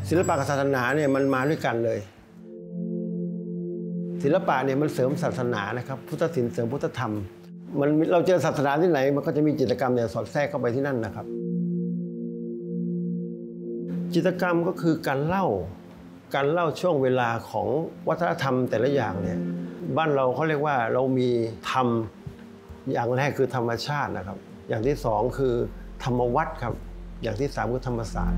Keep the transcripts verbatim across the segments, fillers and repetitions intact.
ศิลปะกับศาสนาเนี่ยมันมาด้วยกันเลยศิลปะเนี่ยมันเสริมศาสนานะครับพุทธศิลป์เสริมพุทธธรรมมันเราเจอศาสนาที่ไหนมันก็จะมีจิตรกรรมเนี่ยสอดแทรกเข้าไปที่นั่นนะครับจิตรกรรมก็คือการเล่าการเล่าช่วงเวลาของวัฒนธรรมแต่ละอย่างเนี่ยบ้านเราเขาเรียกว่าเรามีธรรมอย่างแรกคือธรรมชาตินะครับอย่างที่สองคือธรรมวัฒน์ครับอย่างที่สามคือธรรมศาสตร์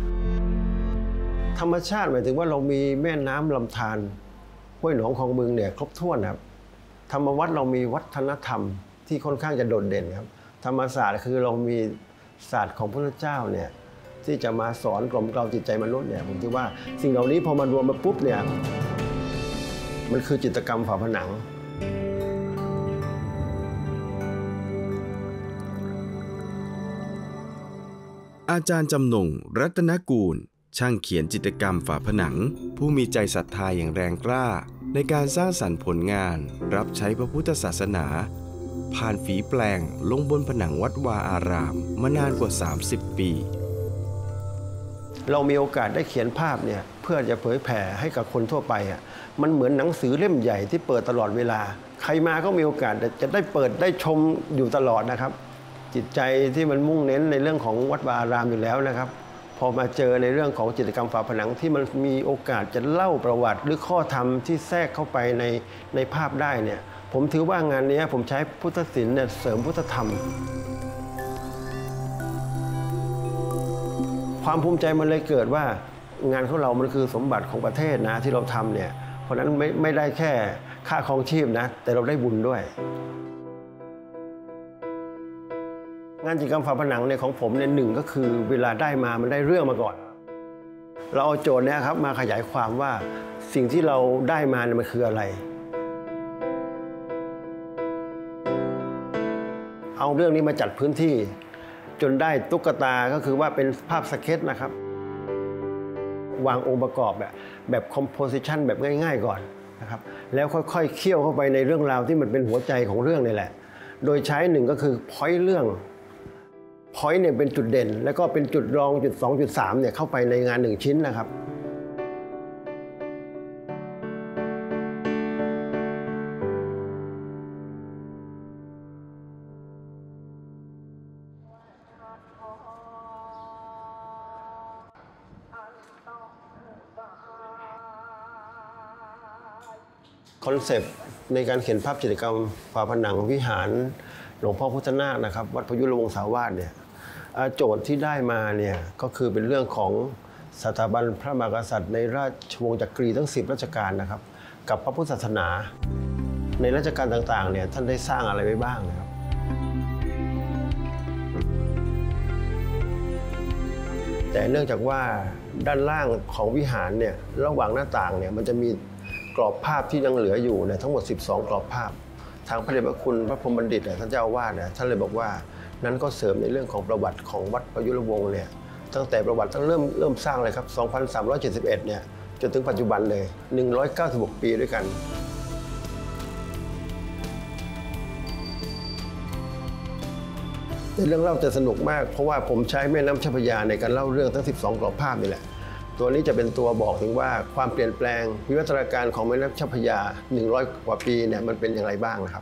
ธรรมชาติหมายถึงว่าเรามีแม่น้ำลำธารห้วยหนองคลองบึงเนี่ยครบถ้วนครับธรรมวัฒน์เรามีวัฒนธรรมที่ค่อนข้างจะโดดเด่นครับธรรมศาสตร์คือเรามีศาสตร์ของพระพุทธเจ้าเนี่ยที่จะมาสอนกล่อมเกลาจิตใจมนุษย์เนี่ยผมคิดว่าสิ่งเหล่านี้พอมารวมมาปุ๊บเนี่ยมันคือจิตรกรรมฝาผนังอาจารย์จำนงรัตนกูลช่างเขียนจิตรกรรมฝาผนังผู้มีใจศรัทธาอย่างแรงกล้าในการสร้างสรรค์ผลงานรับใช้พระพุทธศาสนาผ่านฝีแปลงลงบนผนังวัดวาอารามมานานกว่าสามสิบปีเรามีโอกาสได้เขียนภาพเนี่ยเพื่อจะเผยแผ่ให้กับคนทั่วไปอ่ะมันเหมือนหนังสือเล่มใหญ่ที่เปิดตลอดเวลาใครมาก็มีโอกาสจะได้เปิดได้ชมอยู่ตลอดนะครับจิตใจที่มันมุ่งเน้นในเรื่องของวัดวาอารามอยู่แล้วนะครับพอมาเจอในเรื่องของจิตรกรรมฝาผนังที่มันมีโอกาสจะเล่าประวัติหรือข้อธรรมที่แทรกเข้าไปในในภาพได้เนี่ยผมถือว่างานนี้ผมใช้พุทธศิลป์เนี่ยเสริมพุทธธรรมความภูมิใจมันเลยเกิดว่างานของเรามันคือสมบัติของประเทศนะที่เราทำเนี่ยเพราะนั้นไม่ไม่ได้แค่ค่าครองชีพนะแต่เราได้บุญด้วยงานจิตรกรรมฝาผนังเนี่ยของผมเนี่ยหนึ่งก็คือเวลาได้มามันได้เรื่องมาก่อนเราเอาโจทย์เนี่ยครับมาขยายความว่าสิ่งที่เราได้มาเนี่ยมันคืออะไรเอาเรื่องนี้มาจัดพื้นที่จนได้ตุ๊กตาก็คือว่าเป็นภาพสเก็ตนะครับวางองค์ประกอบแบบแบบคอมโพสิชันแบบง่ายๆก่อนนะครับแล้วค่อยๆเคี่ยวเข้าไปในเรื่องราวที่มันเป็นหัวใจของเรื่องนี่แหละโดยใช้หนึ่งก็คือพอยต์เรื่องพอยต์เนี่ยเป็นจุดเด่นแล้วก็เป็นจุดรองจุดสองจุดสามเนี่ยเข้าไปในงานหนึ่งชิ้นนะครับคอนเซปต์ในการเขียนภาพจิตรกรรมฝาผนังวิหารหลวงพ่อพุทธนาคนะครับวัดพยุรวงศาวาสเนี่ยโจทย์ที่ได้มาเนี่ยก็คือเป็นเรื่องของสถาบันพระมหากษัตริย์ในราชวงศ์จักรีทั้งสิบราชการนะครับกับพระพุทธศาสนาในราชการต่างๆเนี่ยท่านได้สร้างอะไรไว้บ้างนะครับแต่เนื่องจากว่าด้านล่างของวิหารเนี่ยระหว่างหน้าต่างเนี่ยมันจะมีกรอบภาพที่ยังเหลืออยู่เนี่ยทั้งหมดสิบสองกรอบภาพทางพระเดชพระคุณพระพรหมบัณฑิตท่านเจ้าอาวาสเนี่ยท่านเลยบอกว่านั้นก็เสริมในเรื่องของประวัติของวัดพยุรวงศ์เนี่ยตั้งแต่ประวัติตั้งเริ่มเริ่มสร้างเลยครับสองพันสามร้อยเจ็ดสิบเอ็ดเนี่ยจนถึงปัจจุบันเลยหนึ่งร้อยเก้าสิบหกปีด้วยกันแต่เรื่องเล่าจะสนุกมากเพราะว่าผมใช้แม่น้ำเจ้าพระยาในการเล่าเรื่องทั้งสิบสองกรอบภาพนี่แหละตัวนี้จะเป็นตัวบอกถึงว่าความเปลี่ยนแปลงวิวัฒนาการของแม่น้ำเจ้าพระยาหนึ่งร้อยกว่าปีเนี่ยมันเป็นอย่างไรบ้างนะครับ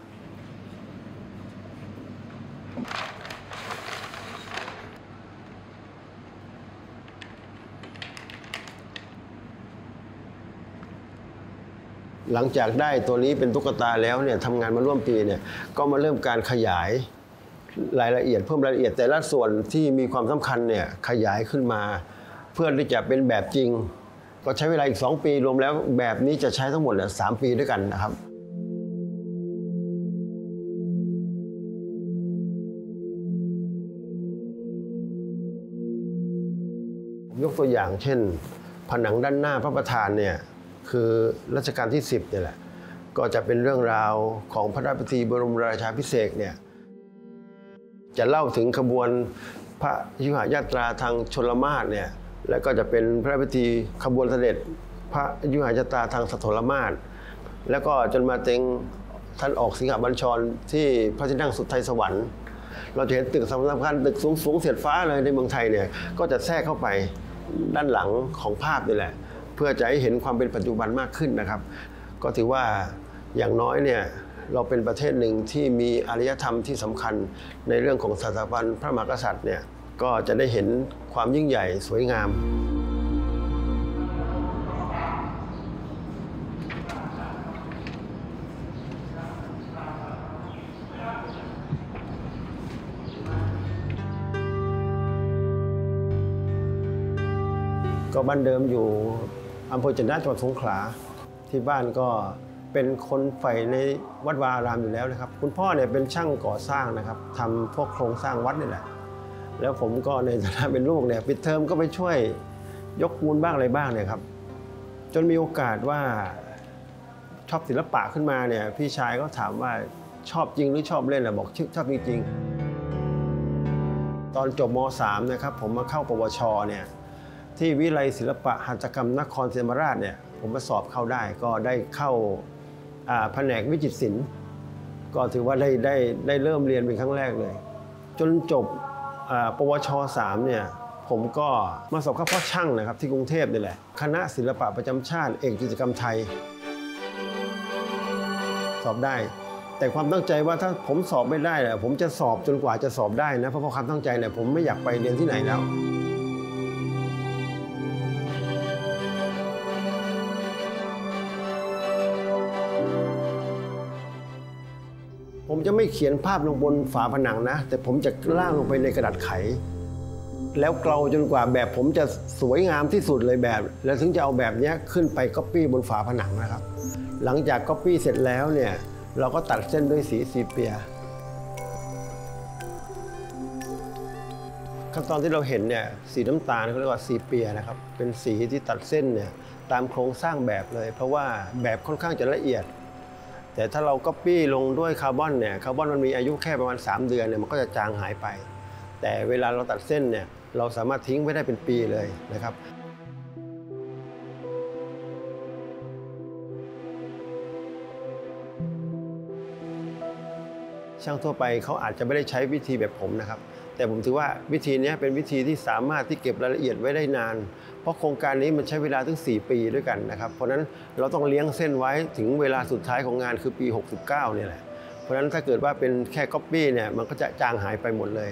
หลังจากได้ตัวนี้เป็นตุ๊กตาแล้วเนี่ยทำงานมาร่วมปีเนี่ยก็มาเริ่มการขยายรายละเอียดเพิ่มรายละเอียดแต่ละส่วนที่มีความสำคัญเนี่ยขยายขึ้นมาเพื่อที่จะเป็นแบบจริงก็ใช้เวลาอีกสองปีรวมแล้วแบบนี้จะใช้ทั้งหมดเนี่ยสามปีด้วยกันนะครับยกตัวอย่างเช่นผนังด้านหน้าพระประธานเนี่ยคือรัชกาลที่สิบเนี่ยแหละก็จะเป็นเรื่องราวของพระราชพิธีบรมราชาภิเษกเนี่ยจะเล่าถึงขบวนพระยุหญาตราทางชลมาศเนี่ยแล้วก็จะเป็นพระราชพิธีขบวนเสด็จพระยุหญาตราทางสถลมาศแล้วก็จนมาถึงท่านออกสิงหบัญชรที่พระที่นั่งสุทไทยสวรรค์เราจะเห็นตึกสำคัญตึกสูงสูงเสียดฟ้าเลยในเมืองไทยเนี่ยก็จะแทรกเข้าไปด้านหลังของภาพนี่แหละเพื่อจะให้เห็นความเป็นปัจจุบันมากขึ้นนะครับก็ถือว่าอย่างน้อยเนี่ยเราเป็นประเทศหนึ่งที่มีอารยธรรมที่สำคัญในเรื่องของสถาบันพระมหากษัตริย์เนี่ยก็จะได้เห็นความยิ่งใหญ่สวยงามก็บ้านเดิมอยู่อำเภอจะนะจังหวัดสงขลาที่บ้านก็เป็นคนใฝ่ในวัดวาอารามอยู่แล้วนะครับคุณพ่อเนี่ยเป็นช่างก่อสร้างนะครับทำพวกโครงสร้างวัดนี่แหละแล้วผมก็ในฐานะเป็นลูกเนี่ยปิดเทอมก็ไปช่วยยกปูนบ้างอะไรบ้างเนี่ยครับจนมีโอกาสว่าชอบศิลปะขึ้นมาเนี่ยพี่ชายก็ถามว่าชอบจริงหรือชอบเล่นอ่ะบอกชอบจริงๆตอนจบม.สาม นะครับผมมาเข้าปวชเนี่ยที่วิไลศิลปะหัตถกรรมนครศรีธรรมราชเนี่ยผมมาสอบเข้าได้ก็ได้เข้าแผนกวิจิตรศิลป์ก็ถือว่าได้ได้ได้เริ่มเรียนเป็นครั้งแรกเลยจนจบปวช สามเนี่ยผมก็มาสอบเข้าพ่อช่างนะครับที่กรุงเทพนี่แหละคณะศิลปะประจำชาติเอกจิตรกรรมไทยสอบได้แต่ความตั้งใจว่าถ้าผมสอบไม่ได้เนี่ยผมจะสอบจนกว่าจะสอบได้นะเพราะความตั้งใจเนี่ยผมไม่อยากไปเรียนที่ไหนแล้วผมจะไม่เขียนภาพลงบนฝาผนังนะแต่ผมจะล่างลงไปในกระดาษไขแล้วเกลาจนกว่าแบบผมจะสวยงามที่สุดเลยแบบแล้วถึงจะเอาแบบนี้ขึ้นไปก๊อปปี้บนฝาผนังนะครับหลังจากก๊อปปี้เสร็จแล้วเนี่ยเราก็ตัดเส้นด้วยสีซีเปียขั้นตอนที่เราเห็นเนี่ยสีน้ำตาลเขาเรียกว่าซีเปียนะครับเป็นสีที่ตัดเส้นเนี่ยตามโครงสร้างแบบเลยเพราะว่าแบบค่อนข้างจะละเอียดแต่ถ้าเราก๊อปปี้ลงด้วยคาร์บอนเนี่ยคาร์บอนมันมีอายุแค่ประมาณสามเดือนเนี่ยมันก็จะจางหายไปแต่เวลาเราตัดเส้นเนี่ยเราสามารถทิ้งไว้ได้เป็นปีเลยนะครับช่างทั่วไปเขาอาจจะไม่ได้ใช้วิธีแบบผมนะครับแต่ผมถือว่าวิธีนี้เป็นวิธีที่สามารถที่เก็บรายละเอียดไว้ได้นานเพราะโครงการนี้มันใช้เวลาถึงสี่ปีด้วยกันนะครับเพราะฉะนั้นเราต้องเลี้ยงเส้นไว้ถึงเวลาสุดท้ายของงานคือปีหกสิบเก้าเนี่ยแหละเพราะฉะนั้นถ้าเกิดว่าเป็นแค่ก๊อปปี้เนี่ยมันก็จะจางหายไปหมดเลย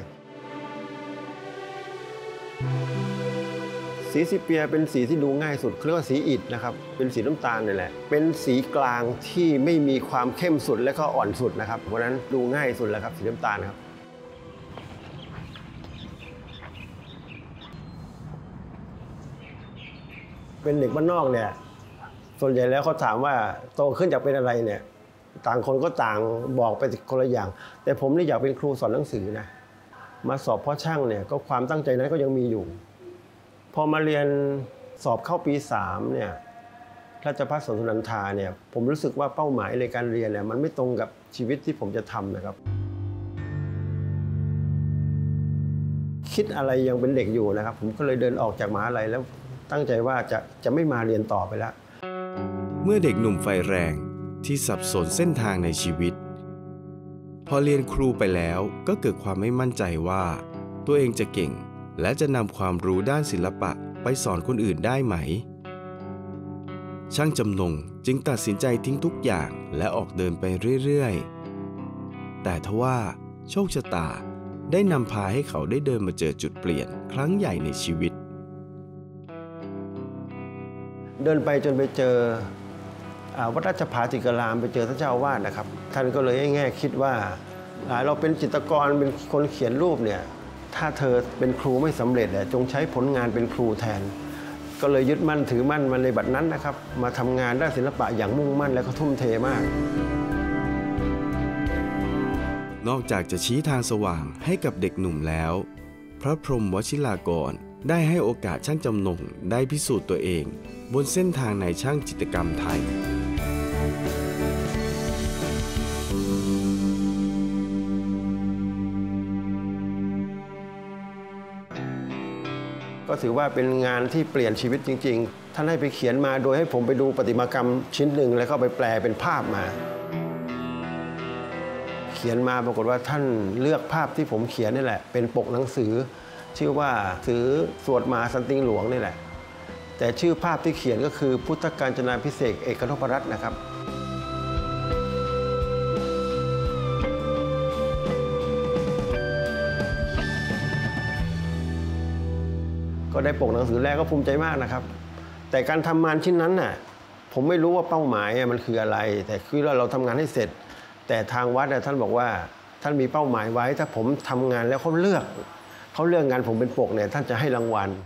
สีซีเปียเป็นสีที่ดูง่ายสุดเรียกว่าสีอิฐนะครับเป็นสีน้ำตาลนี่แหละเป็นสีกลางที่ไม่มีความเข้มสุดและก็อ่อนสุดนะครับเพราะฉะนั้นดูง่ายสุดแล้วครับสีน้ำตาลครับเป็นเด็กบ้านนอกเนี่ยส่วนใหญ่แล้วเขาถามว่าโตขึ้นอยากเป็นอะไรเนี่ยต่างคนก็ต่างบอกไปคนละอย่างแต่ผมนี่อยากเป็นครูสอนหนังสือนะมาสอบพ่อช่างเนี่ยก็ความตั้งใจนั้นก็ยังมีอยู่พอมาเรียนสอบเข้าปีสามเนี่ยราชภัฏสวนสุนันทาเนี่ยผมรู้สึกว่าเป้าหมายในการเรียนเนี่ยมันไม่ตรงกับชีวิตที่ผมจะทำนะครับคิดอะไรยังเป็นเด็กอยู่นะครับผมก็เลยเดินออกจากมหาลัยแล้วตั้งใจว่าจะจะไม่มาเรียนต่อไปแล้วเมื่อเด็กหนุ่มไฟแรงที่สับสนเส้นทางในชีวิตพอเรียนครูไปแล้วก็เกิดความไม่มั่นใจว่าตัวเองจะเก่งและจะนำความรู้ด้านศิลปะไปสอนคนอื่นได้ไหมช่างจำนงจึงตัดสินใจทิ้งทุกอย่างและออกเดินไปเรื่อยๆแต่ทว่าโชคชะตาได้นำพาให้เขาได้เดินมาเจอจุดเปลี่ยนครั้งใหญ่ในชีวิตเดินไปจนไปเจอวัดราชภาติกรามไปเจอท่านเจ้าอาวาสนะครับท่านก็เลยให้แง่คิดว่าเราเป็นจิตรกรเป็นคนเขียนรูปเนี่ยถ้าเธอเป็นครูไม่สำเร็จจงใช้ผลงานเป็นครูแทนก็เลยยึดมั่นถือมั่นมาในบัดนั้นนะครับมาทำงานด้านศิลปะอย่างมุ่งมั่นและก็ทุ่มเทมากนอกจากจะชี้ทางสว่างให้กับเด็กหนุ่มแล้วพระพรหมวชิรากรได้ให้โอกาสช่างจำนงได้พิสูจน์ตัวเองบนเส้นทางในช่างจิตรกรรมไทยก็ถือว่าเป็นงานที่เปลี่ยนชีวิตจริงๆท่านให้ไปเขียนมาโดยให้ผมไปดูประติมากรรมชิ้นหนึ่งแล้วก็ไปแปลเป็นภาพมาเขียนมาปรากฏว่าท่านเลือกภาพที่ผมเขียนนี่แหละเป็นปกหนังสือชื่อว่าถือสวดมหาสันติงหลวงนี่แหละแต่ชื่อภาพที่เขียนก็คือพุทธกาญจนาภิเษกเอกนพรัตน์นะครับก็ได้ปกหนังสือแรกก็ภูมิใจมากนะครับแต่การทำงานชิ้นนั้นน่ะผมไม่รู้ว่าเป้าหมายมันคืออะไรแต่คือเราเราทำงานให้เสร็จแต่ทางวัดท่านบอกว่าท่านมีเป้าหมายไว้ถ้าผมทำงานแล้วเขาเลือกเขาเลือกงานผมเป็นปกเนี่ยท่านจะให้รางวัล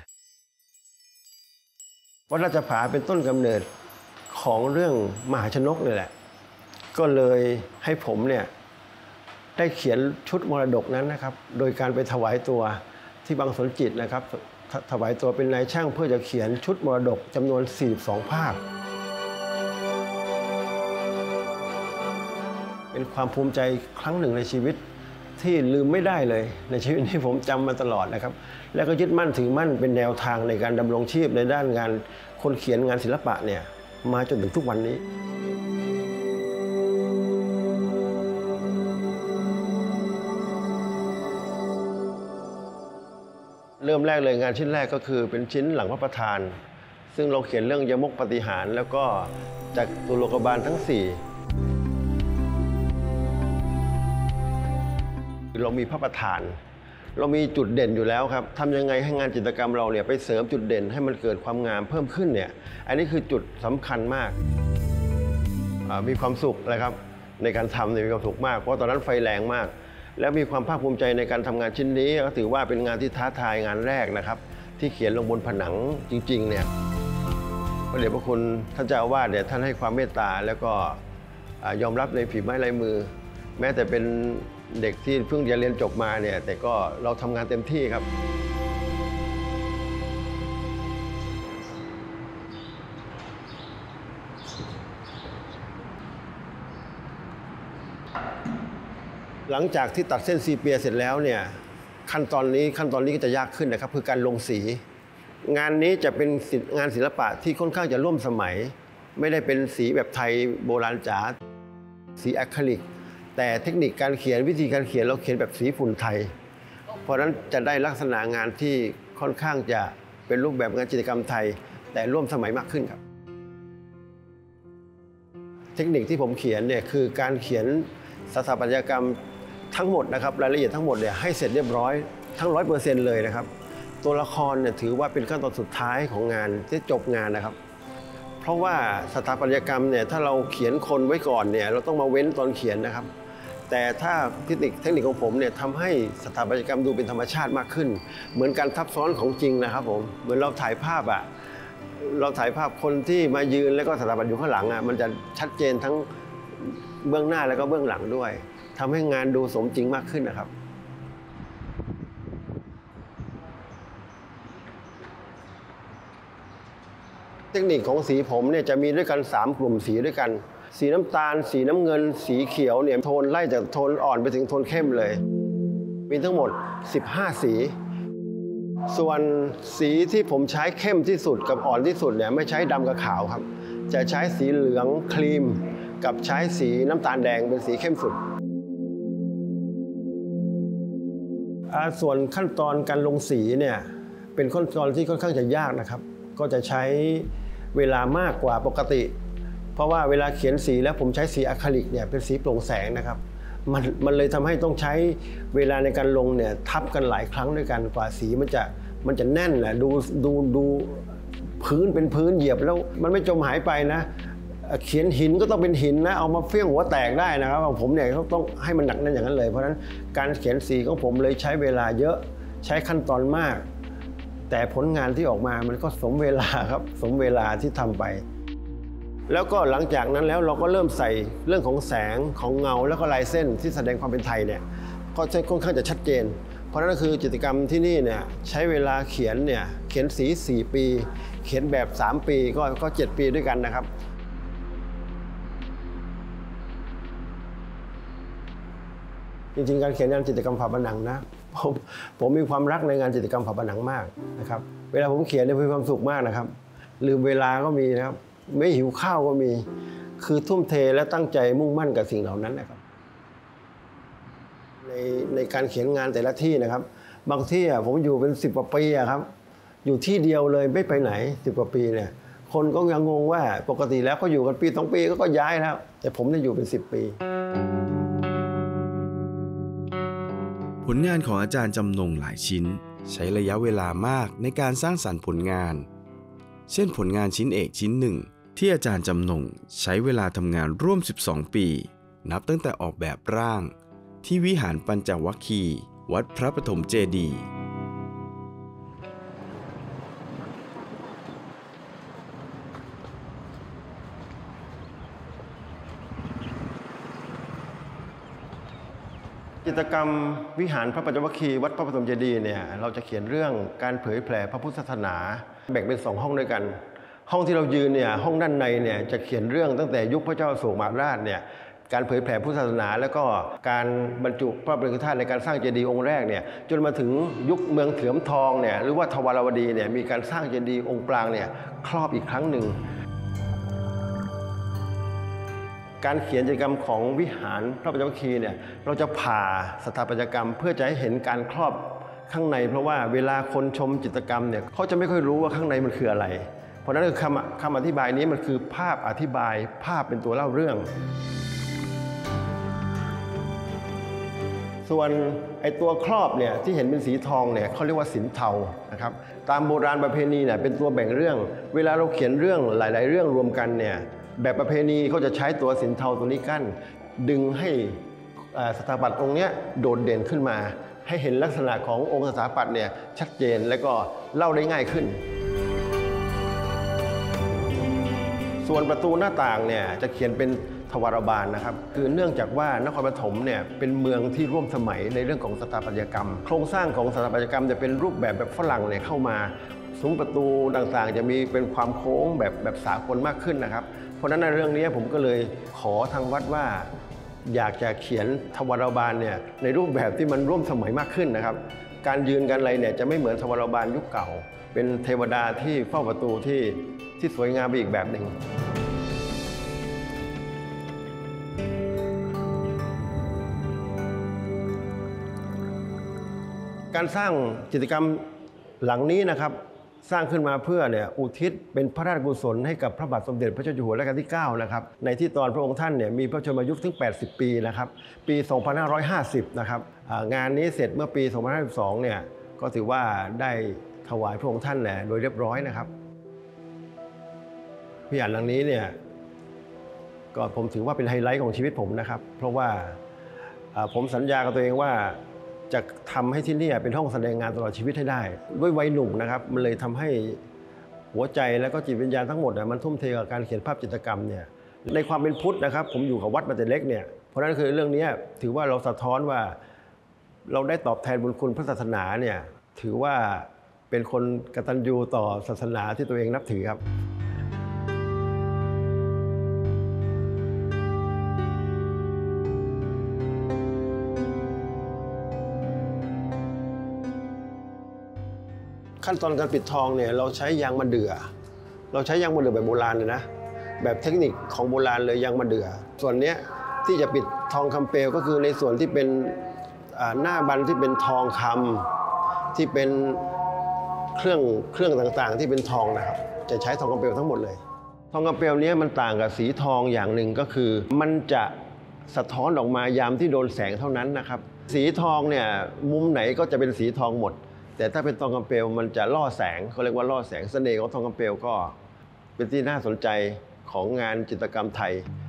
วัดราชผาเป็นต้นกำเนิดของเรื่องมหาชนกนี่แหละก็เลยให้ผมเนี่ยได้เขียนชุดมรดกนั้นนะครับโดยการไปถวายตัวที่บางสนจิตนะครับถวายตัวเป็นนายช่างเพื่อจะเขียนชุดมรดกจำนวนสี่สิบสองภาพเป็นความภูมิใจครั้งหนึ่งในชีวิตที่ลืมไม่ได้เลยในชีวิตนี้ผมจำมาตลอดนะครับแล้วก็ยึดมั่นถือมั่นเป็นแนวทางในการดำรงชีพในด้านงานคนเขียนงานศิลปะเนี่ยมาจนถึงทุกวันนี้เริ่มแรกเลยงานชิ้นแรกก็คือเป็นชิ้นหลังพระประธานซึ่งเราเขียนเรื่องยมกปาฏิหาริย์แล้วก็จากตุโลกบาลทั้งสี่เรามีพระประธานเรามีจุดเด่นอยู่แล้วครับทำยังไงให้งานจิตรกรรมเราเนี่ยไปเสริมจุดเด่นให้มันเกิดความงามเพิ่มขึ้นเนี่ยอันนี้คือจุดสำคัญมากมีความสุขนะครับในการทำเนี่ยมีความสุขมากเพราะตอนนั้นไฟแรงมากแล้วมีความภาคภูมิใจในการทำงานชิ้นนี้ก็ถือว่าเป็นงานที่ท้าทายงานแรกนะครับที่เขียนลงบนผนังจริงๆเนี่ยพระเดชพระคุณท่านเจ้าอาวาสเนี่ยท่านให้ความเมตตาแล้วก็ยอมรับในฝีไม้ลายมือแม้แต่เป็นเด็กที่เพิ่งจะเรียนจบมาเนี่ยแต่ก็เราทำงานเต็มที่ครับหลังจากที่ตัดเส้นซีเปียเสร็จแล้วเนี่ยขั้นตอนนี้ขั้นตอนนี้ก็จะยากขึ้นนะครับคือการลงสีงานนี้จะเป็นงานศิลปะที่ค่อนข้างจะร่วมสมัยไม่ได้เป็นสีแบบไทยโบราณจ๋าสีอะคริลิกแต่เทคนิคการเขียนวิธีการเขียนเราเขียนแบบสีฝุ่นไทยเพราะฉะนั้นจะได้ลักษณะงานที่ค่อนข้างจะเป็นรูปแบบงานจิตรกรรมไทยแต่ร่วมสมัยมากขึ้นครับเทคนิคที่ผมเขียนเนี่ยคือการเขียนสถาปัตยกรรมทั้งหมดนะครับรายละเอียดทั้งหมดเนี่ยให้เสร็จเรียบร้อยทั้งร้อยเปอร์เซ็นต์เลยนะครับตัวละครเนี่ยถือว่าเป็นขั้นตอนสุดท้ายของงานที่จบงานนะครับเพราะว่าสถาปัตยกรรมเนี่ยถ้าเราเขียนคนไว้ก่อนเนี่ยเราต้องมาเว้นตอนเขียนนะครับแต่ถ้าเทคนิคเทคนิคของผมเนี่ยทำให้สถาปัตยกรรมดูเป็นธรรมชาติมากขึ้นเหมือนการทับซ้อนของจริงนะครับผมเหมือนเราถ่ายภาพอะเราถ่ายภาพคนที่มายืนแล้วก็สถาปัตย์อยู่ข้างหลังอะมันจะชัดเจนทั้งเบื้องหน้าแล้วก็เบื้องหลังด้วยทำให้งานดูสมจริงมากขึ้นนะครับเทคนิคของสีผมเนี่ยจะมีด้วยกันสามกลุ่มสีด้วยกันสีน้ำตาลสีน้ำเงินสีเขียวเนี่ยโทนไล่จากโทนอ่อนไปถึงโทนเข้มเลยมีทั้งหมดสิบห้าสีส่วนสีที่ผมใช้เข้มที่สุดกับอ่อนที่สุดเนี่ยไม่ใช้ดำกับขาวครับจะใช้สีเหลืองครีมกับใช้สีน้ำตาลแดงเป็นสีเข้มสุดส่วนขั้นตอนการลงสีเนี่ยเป็นขั้นตอนที่ค่อนข้างจะยากนะครับก็จะใช้เวลามากกว่าปกติเพราะว่าเวลาเขียนสีแล้วผมใช้สีอะคริลิกเนี่ยเป็นสีโปร่งแสงนะครับมันมันเลยทำให้ต้องใช้เวลาในการลงเนี่ยทับกันหลายครั้งด้วยกันกว่าสีมันจะมันจะแน่นแหละดูดูดูพื้นเป็นพื้นเหยียบแล้วมันไม่จมหายไปนะเขียนหินก็ต้องเป็นหินนะเอามาเฟี้ยงหัวแตกได้นะครับผมเนี่ยต้องให้มันหนักแน่นอย่างนั้นเลยเพราะฉะนั้นการเขียนสีของผมเลยใช้เวลาเยอะใช้ขั้นตอนมากแต่ผลงานที่ออกมามันก็สมเวลาครับสมเวลาที่ทำไปแล้วก็หลังจากนั้นแล้วเราก็เริ่มใส่เรื่องของแสงของเงาแล้วก็ลายเส้นที่แสดงความเป็นไทยเนี่ยก็จะค่อนข้างจะชัดเจนเพราะนั่นก็คือจิตรกรรมที่นี่เนี่ยใช้เวลาเขียนเนี่ยเขียนสีสี่ปีเขียนแบบสามปีก็ก็เจ็ดปีด้วยกันนะครับจริงๆการเขียนงานจิตรกรรมฝาผนังนะผมผมมีความรักในงานจิตรกรรมฝาผนังมากนะครับเวลาผมเขียนเนี่ยมีความสุขมากนะครับลืมเวลาก็มีนะครับไม่หิวข้าวก็มีคือทุ่มเทและตั้งใจมุ่งมั่นกับสิ่งเหล่านั้นนะครับในในการเขียนงานแต่ละที่นะครับบางที่อ่ะผมอยู่เป็นสิบกว่าปีอะครับอยู่ที่เดียวเลยไม่ไปไหนสิบกว่าปีเนี่ยคนก็ยังงงว่าปกติแล้วเขาอยู่กันปีสองปีก็ย้ายแล้วแต่ผมเนี่ยอยู่เป็นสิบปีผลงานของอาจารย์จำนงหลายชิ้นใช้ระยะเวลามากในการสร้างสรรค์ผลงานเช่นผลงานชิ้นเอกชิ้นหนึ่งที่อาจารย์จำนงใช้เวลาทำงานร่วมสิบสองปีนับตั้งแต่ออกแบบร่างที่วิหารปัญจวัคคีย์วัดพระปฐมเจดีย์จิตรกรรมวิหารพระปัญจวัคคีย์วัดพระปฐมเจดีย์เนี่ยเราจะเขียนเรื่องการเผยแผ่พระพุทธศาสนาแบ่งเป็นสองห้องด้วยกันห้องที่เรายืนเนี่ยห้องด้านในเนี่ยจะเขียนเรื่องตั้งแต่ยุคพระเจ้าอโศกมหาราชเนี่ยการเผยแผ่พุทธศาสนาแล้วก็การบรรจุพระบรมธาตุในการสร้างเจดีย์องค์แรกเนี่ยจนมาถึงยุคเมืองเถื่อมทองเนี่ยหรือว่าทวารวดีเนี่ยมีการสร้างเจดีย์องค์ปรางเนี่ยครอบอีกครั้งหนึ่งการเขียนกิจกรรมของวิหารพระปัญจวัคคีย์เนี่ยเราจะผ่าสถาปัตยกรรมเพื่อจะให้เห็นการครอบข้างในเพราะว่าเวลาคนชมจิตรกรรมเนี่ยเขาจะไม่ค่อยรู้ว่าข้างในมันคืออะไรเพราะฉะนั้นคำคำอธิบายนี้มันคือภาพอธิบายภาพเป็นตัวเล่าเรื่องส่วนไอ้ตัวครอบเนี่ยที่เห็นเป็นสีทองเนี่ยเขาเรียกว่าสินเทานะครับตามโบราณประเพณีเนี่ยเป็นตัวแบ่งเรื่องเวลาเราเขียนเรื่องหลายๆเรื่องรวมกันเนี่ยแบบประเพณีเขาจะใช้ตัวสินเทาตัวนี้กั้นดึงให้สถาปัตย์องค์นี้โดดเด่นขึ้นมาให้เห็นลักษณะขององค์สถาปัตย์เนี่ยชัดเจนและก็เล่าได้ง่ายขึ้นส่วนประตูหน้าต่างเนี่ยจะเขียนเป็นทวารบาลนะครับคือเนื่องจากว่านครปฐมเนี่ยเป็นเมืองที่ร่วมสมัยในเรื่องของสถาปัตยกรรมโครงสร้างของสถาปัตยกรรมจะเป็นรูปแบบแบบฝรั่งเนี่ยเข้ามาซุ้มประตูต่างๆจะมีเป็นความโค้งแบบแบบสากลมากขึ้นนะครับเพราะฉะนั้นในเรื่องนี้ผมก็เลยขอทางวัดว่าอยากจะเขียนทวารบาลเนี่ยในรูปแบบที่มันร่วมสมัยมากขึ้นนะครับการยืนกันอะไรเนี่ยจะไม่เหมือนทวารบาลยุคเก่าเป็นเทวดาที่เฝ้าประตูที่ที่สวยงามไปอีกแบบหนึ่งการสร้างกิจกรรมหลังนี้นะครับสร้างขึ้นมาเพื่อเนี่ยอุทิศเป็นพระราชกุศลให้กับพระบาทสมเด็จพระเจ้าอยู่หัวรัชกาลที่เก้านะครับในที่ตอนพระองค์ท่านเนี่ยมีพระชนมายุถึงแปดสิบปีนะครับปีสองพันห้าร้อยห้าสิบนะครับงานนี้เสร็จเมื่อปีสองพันห้าร้อยสิบสองเนี่ยก็ถือว่าได้ถวายพระองค์ท่านแหละโดยเรียบร้อยนะครับวิหารหลังนี้เนี่ยก็ผมถือว่าเป็นไฮไลท์ของชีวิตผมนะครับเพราะว่าผมสัญญากับตัวเองว่าจะทำให้ที่นี่เป็นห้องแสดงงานตลอดชีวิตให้ได้ด้วยวัยหนุ่มนะครับมันเลยทำให้หัวใจและก็จิตวิญญาณทั้งหมดมันทุ่มเทกับการเขียนภาพจิตรกรรมเนี่ยในความเป็นพุทธนะครับผมอยู่กับวัดมาแต่เล็กเนี่ยเพราะฉะนั้นคือเรื่องนี้ถือว่าเราสะท้อนว่าเราได้ตอบแทนบุญคุณพระศาสนาเนี่ยถือว่าเป็นคนกตัญญูต่อศาสนาที่ตัวเองนับถือครับขั้นตอนการปิดทองเนี่ยเราใช้ยางมะเดื่อเราใช้ยางมะเดื่อแบบโบราณเลยนะแบบเทคนิคของโบราณเลยยางมะเดื่อส่วนนี้ที่จะปิดทองคำเปลวก็คือในส่วนที่เป็นหน้าบันที่เป็นทองคำที่เป็นเครื่องเครื่องต่างๆที่เป็นทองนะครับจะใช้ทองคำเปลวทั้งหมดเลยทองคำเปลวนี้มันต่างกับสีทองอย่างหนึ่งก็คือมันจะสะท้อนออกมายามที่โดนแสงเท่านั้นนะครับสีทองเนี่ยมุมไหนก็จะเป็นสีทองหมดแต่ถ้าเป็นทองคำเปลวมันจะล่อแสงเขาเรียกว่าล่อแสงเสน่ห์ของทองคำเปลวก็เป็นที่น่าสนใจของงานจิตรกรรมไทย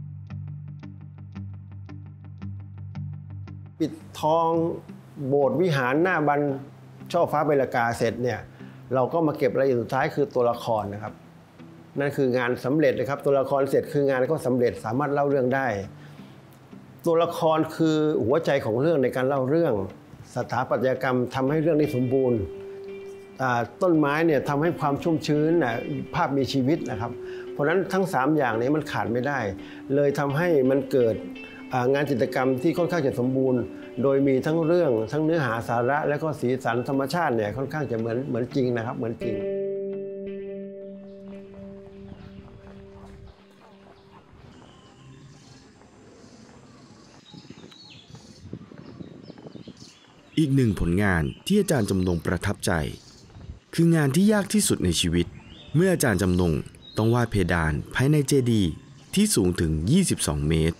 ปิดทองโบสถ์วิหารหน้าบันช่อฟ้าเบญจกาเสร็จเนี่ยเราก็มาเก็บรายละเอียดสุดท้ายคือตัวละครนะครับนั่นคืองานสำเร็จนะครับตัวละครเสร็จคืองานก็สำเร็จสามารถเล่าเรื่องได้ตัวละครคือหัวใจของเรื่องในการเล่าเรื่องสถาปัตยกรรมทำให้เรื่องนี้สมบูรณ์ต้นไม้เนี่ยทำให้ความชุ่มชื้นภาพมีชีวิตนะครับเพราะฉะนั้นทั้งสามอย่างนี้มันขาดไม่ได้เลยทำให้มันเกิดงานจิตรกรรมที่ค่อนข้างจะสมบูรณ์โดยมีทั้งเรื่องทั้งเนื้อหาสาระและก็สีสันธรรมชาติเนี่ยค่อนข้างจะเหมือนเหมือนจริงนะครับเหมือนจริงอีกหนึ่งผลงานที่อาจารย์จำนงประทับใจคืองานที่ยากที่สุดในชีวิตเมื่ออาจารย์จำนงต้องวาดเพดานภายในเจดีย์ที่สูงถึงยี่สิบสองเมตร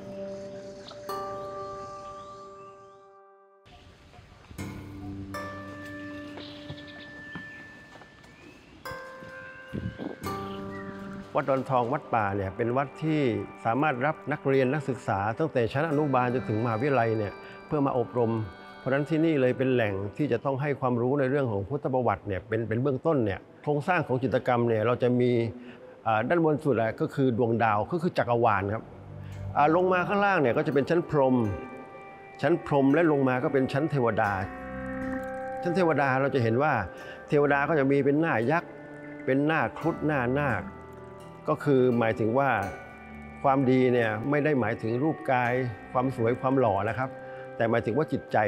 วัดดอนทองวัดป่าเนี่ยเป็นวัดที่สามารถรับนักเรียนนักศึกษาตั้งแต่ชั้นอนุบาลจนถึงมหาวิทยาลัยเนี่ยเพื่อมาอบรมเพราะฉะนั้นที่นี่เลยเป็นแหล่งที่จะต้องให้ความรู้ในเรื่องของพุทธประวัติเนี่ยเป็นเป็นเบื้องต้นเนี่ยโครงสร้างของจิตรกรรมเนี่ยเราจะมีด้านบนสุดก็คือดวงดาวก็คือจักรวาลครับลงมาข้างล่างเนี่ยก็จะเป็นชั้นพรหมชั้นพรหมและลงมาก็เป็นชั้นเทวดาชั้นเทวดาเราจะเห็นว่าเทวดาก็จะมีเป็นหน้ายักษ์เป็นหน้าครุฑหน้านาคก็คือหมายถึงว่าความดีเนี่ยไม่ได้หมายถึงรูปกายความสวยความหล่อนะครับแต่หมายถึงว่าจิตใจ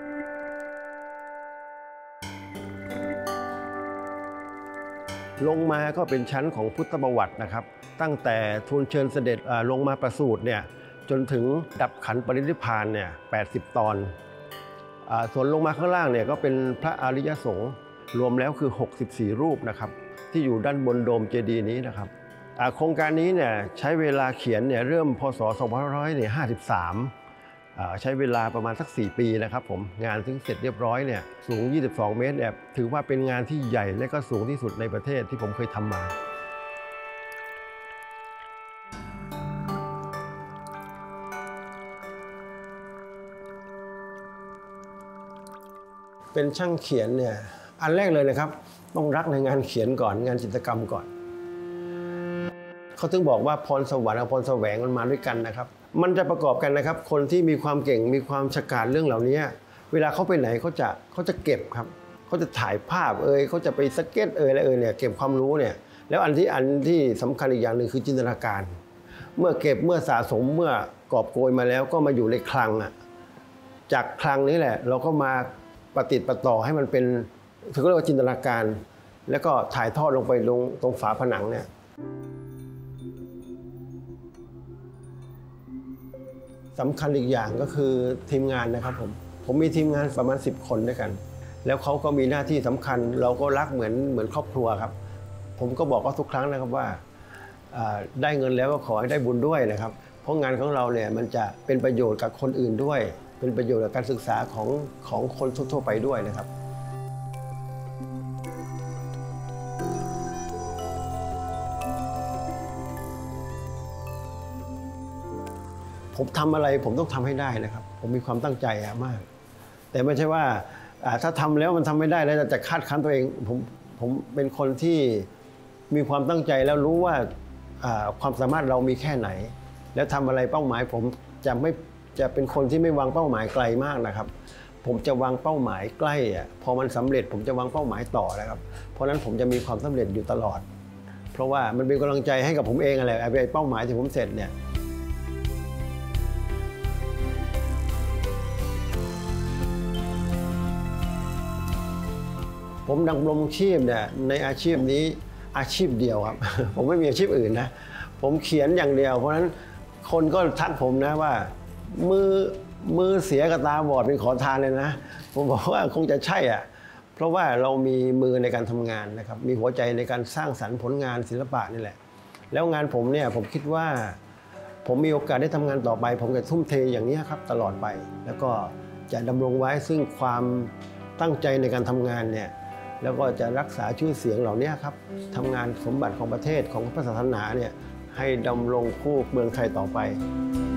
ลงมาก็เป็นชั้นของพุทธประวัตินะครับตั้งแต่ทูลเชิญเสด็จลงมาประสูติเนี่ยจนถึงดับขันปรินิพพานเนี่ยแปดสิบตอนส่วนลงมาข้างล่างเนี่ยก็เป็นพระอริยสงฆ์รวมแล้วคือหกสิบสี่รูปนะครับที่อยู่ด้านบนโดมเจดีย์นี้นะครับโครงการนี้เนี่ยใช้เวลาเขียนเนี่ยเริ่มพศสองพันห้าร้อยห้าสิบสามใช้เวลาประมาณสักสี่ปีนะครับผมงานถึงเสร็จเรียบร้อยเนี่ยสูงยี่สิบสองเมตรเนี่ยถือว่าเป็นงานที่ใหญ่และก็สูงที่สุดในประเทศที่ผมเคยทำมาเป็นช่างเขียนเนี่ยอันแรกเลยนะครับต้องรักในงานเขียนก่อนงานจิตรกรรมก่อนเขาถึงบอกว่าพรสวรรค์กับพรแสวงมันมาด้วยกันนะครับมันจะประกอบกันนะครับคนที่มีความเก่งมีความฉกาจเรื่องเหล่านี้เวลาเขาไปไหนเขาจะเขาจะเก็บครับเขาจะถ่ายภาพเอ่ยเขาจะไปสเก็ตเอ่ยอะไรเอ่ยเนี่ยเก็บความรู้เนี่ยแล้วอันที่อันที่สำคัญอีกอย่างหนึ่งคือจินตนาการเมื่อเก็บเมื่อสะสมเมื่อกอบโกยมาแล้วก็มาอยู่ในคลังอ่ะจากคลังนี้แหละเราก็มาประติดประต่อให้มันเป็นถือเรียกว่าจินตนาการแล้วก็ถ่ายทอดลงไปลงตรงฝาผนังเนี่ยสำคัญอีกอย่างก็คือทีมงานนะครับผมผมมีทีมงานประมาณสิบคนด้วยกันแล้วเขาก็มีหน้าที่สำคัญเราก็รักเหมือนเหมือนครอบครัวครับผมก็บอกเขาทุกครั้งนะครับว่าได้เงินแล้วก็ขอให้ได้บุญด้วยนะครับเพราะงานของเราเนี่ยมันจะเป็นประโยชน์กับคนอื่นด้วยเป็นประโยชน์กับการศึกษาของของคนทั่วไปด้วยนะครับผมทำอะไรผมต้องทำให้ได้นะครับผมมีความตั้งใจมากแต่ไม่ใช่ว่าถ้าทำแล้วมันทำไม่ได้แล้วจะคาดคั้นตัวเองผมผมเป็นคนที่มีความตั้งใจแล้วรู้ว่าความสามารถเรามีแค่ไหนแล้วทำอะไรเป้าหมายผมจะไม่จะเป็นคนที่ไม่วางเป้าหมายไกลมากนะครับผมจะวางเป้าหมายใกล้พอมันสำเร็จผมจะวางเป้าหมายต่อนะครับเพราะฉะนั้นผมจะมีความสำเร็จอยู่ตลอดเพราะว่ามันเป็นกำลังใจให้กับผมเองอะไรไอ้เป้าหมายที่ผมเสร็จเนี่ยผมดำรงชีพเนี่ยในอาชีพนี้อาชีพเดียวครับ ผมไม่มีอาชีพอื่นนะผมเขียนอย่างเดียวเพราะฉะนั้นคนก็ทักผมนะว่ามือมือเสียกับตาบอดเป็นขอทานเลยนะผมบอกว่าคงจะใช่อ่ะเพราะว่าเรามีมือในการทำงานนะครับมีหัวใจในการสร้างสรรค์ผลงานศิลปะนี่แหละแล้วงานผมเนี่ยผมคิดว่าผมมีโอกาสได้ทำงานต่อไปผมจะทุ่มเทอย่างนี้ครับตลอดไปแล้วก็จะดำรงไว้ซึ่งความตั้งใจในการทำงานเนี่ยแล้วก็จะรักษาชื่อเสียงเหล่านี้ครับทำงานสมบัติของประเทศของพระศาสนาเนี่ยให้ดำรงคู่เมืองไทยต่อไป